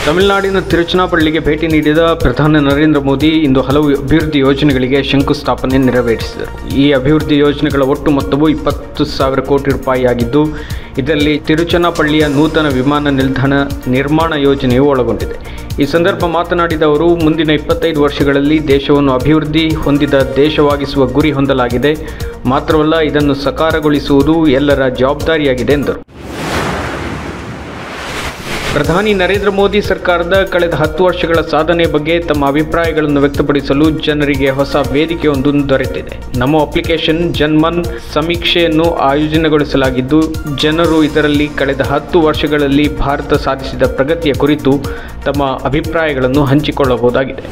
ತಮಿಳುನಾಡಿನ ತಿರುಚನಾಪಳ್ಳಿಗೆ ಭೇಟಿ ನೀಡಿದ ಪ್ರಧಾನಿ ನರೇಂದ್ರ ಮೋದಿ ಇಂದು ಹಲವು ಅಭಿವೃದ್ಧಿ ಯೋಜನೆಗಳಿಗೆ ಶಂಕುಸ್ಥಾಪನೆ ನೆರವೇರಿಸಿದರು. ಈ ಅಭಿವೃದ್ಧಿ ಯೋಜನೆಗಳ ಒಟ್ಟು ಮೊತ್ತವು 20,000 ಕೋಟಿ ರೂಪಾಯಿ ಆಗಿದ್ದು, ಇದರಲ್ಲಿ ತಿರುಚನಾಪಳ್ಳಿಯ ನೂತನ ವಿಮಾನ ನಿಲ್ದಾಣ ನಿರ್ಮಾಣ ಯೋಜನೆಯು ಒಳಗೊಂಡಿದೆ. ಈ ಸಂದರ್ಭ ಮಾತನಾಡಿದ ಅವರು, ಮುಂದಿನ 25 ವರ್ಷಗಳಲ್ಲಿ ದೇಶವನ್ನು ಅಭಿವೃದ್ಧಿ ಹೊಂದಿದ ದೇಶವಾಗಿಸುವ ಗುರಿ ಹೊಂದಲಾಗಿದೆ. ಮಾತ್ರವಲ್ಲ, ಇದನ್ನು ಸಾಕಾರಗೊಳಿಸುವುದು ಎಲ್ಲರ ಜವಾಬ್ದಾರಿಯಾಗಿದೆ ಎಂದರು. ಪ್ರಧಾನಿ ನರೇಂದ್ರ ಮೋದಿ ಸರ್ಕಾರದ ಕಳೆದ 10 ವರ್ಷಗಳ ಸಾಧನೆ ಬಗ್ಗೆ ತಮ್ಮ ಅಭಿಪ್ರಾಯಗಳನ್ನು ವ್ಯಕ್ತಪಡಿಸಲು ಜನರಿಗೆ ಹೊಸ ವೇದಿಕೆಯೊಂದು ದೊರೆತಿದೆ. ನಮೋ ಅಪ್ಲಿಕೇಶನ್ ಜನ್ಮನ್ ಸಮೀಕ್ಷೆಯನ್ನು ಆಯೋಜನೆಗೊಳಿಸಲಾಗಿದ್ದು, ಜನರು ಇದರಲ್ಲಿ ಕಳೆದ 10 ವರ್ಷಗಳಲ್ಲಿ ಭಾರತ ಸಾಧಿಸಿದ ಪ್ರಗತಿಯ ಕುರಿತು ತಮ್ಮ ಅಭಿಪ್ರಾಯಗಳನ್ನು ಹಂಚಿಕೊಳ್ಳಬಹುದಾಗಿದೆ.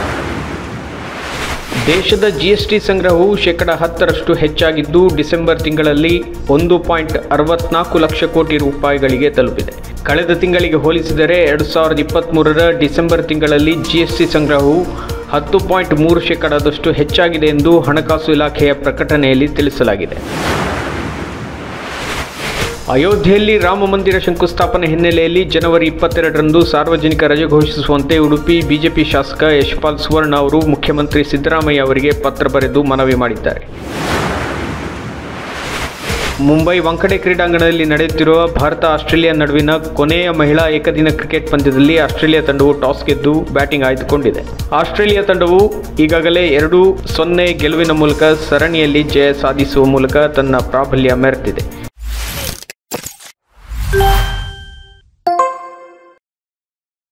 ದೇಶದ ಜಿಎಸ್ಟಿ ಸಂಗ್ರಹವು 10% ಹೆಚ್ಚಾಗಿದ್ದು, ಡಿಸೆಂಬರ್ ತಿಂಗಳಲ್ಲಿ 1.64 ಲಕ್ಷ ಕೋಟಿ ರೂಪಾಯಿಗಳಿಗೆ ತಲುಪಿದೆ. ಕಳೆದ ತಿಂಗಳಿಗೆ ಹೋಲಿಸಿದರೆ 2023ರ ಡಿಸೆಂಬರ್ ತಿಂಗಳಲ್ಲಿ ಜಿಎಸ್ಟಿ ಸಂಗ್ರಹವು 10.3% ಹೆಚ್ಚಾಗಿದೆ ಎಂದು ಹಣಕಾಸು ಇಲಾಖೆಯ ಪ್ರಕಟಣೆಯಲ್ಲಿ ತಿಳಿಸಲಾಗಿದೆ. ಅಯೋಧ್ಯೆಯಲ್ಲಿ ರಾಮ ಮಂದಿರ ಶಂಕುಸ್ಥಾಪನೆ ಹಿನ್ನೆಲೆಯಲ್ಲಿ ಜನವರಿ 22ರಂದು ಸಾರ್ವಜನಿಕ ರಜೆ ಘೋಷಿಸುವಂತೆ ಉಡುಪಿ ಬಿಜೆಪಿ ಶಾಸಕ ಯಶಪಾಲ್ ಸುವರ್ಣ ಅವರು ಮುಖ್ಯಮಂತ್ರಿ ಸಿದ್ದರಾಮಯ್ಯ ಅವರಿಗೆ ಪತ್ರ ಬರೆದು ಮನವಿ ಮಾಡಿದ್ದಾರೆ. ಮುಂಬೈ ವಾಂಖೆಡೆ ಕ್ರೀಡಾಂಗಣದಲ್ಲಿ ನಡೆಯುತ್ತಿರುವ ಭಾರತ-ಆಸ್ಟ್ರೇಲಿಯಾ ನಡುವಿನ ಕೊನೆಯ ಮಹಿಳಾ ಏಕದಿನ ಕ್ರಿಕೆಟ್ ಪಂದ್ಯದಲ್ಲಿ ಆಸ್ಟ್ರೇಲಿಯಾ ತಂಡವು ಟಾಸ್ ಗೆದ್ದು ಬ್ಯಾಟಿಂಗ್ ಆಯ್ದುಕೊಂಡಿದೆ. ಆಸ್ಟ್ರೇಲಿಯಾ ತಂಡವು ಈಗಾಗಲೇ 2-0 ಗೆಲುವಿನ ಮೂಲಕ ಸರಣಿಯಲ್ಲಿ ಜಯ ಸಾಧಿಸುವ ಮೂಲಕ ತನ್ನ ಪ್ರಾಬಲ್ಯ ಮೆರೆದಿದೆ.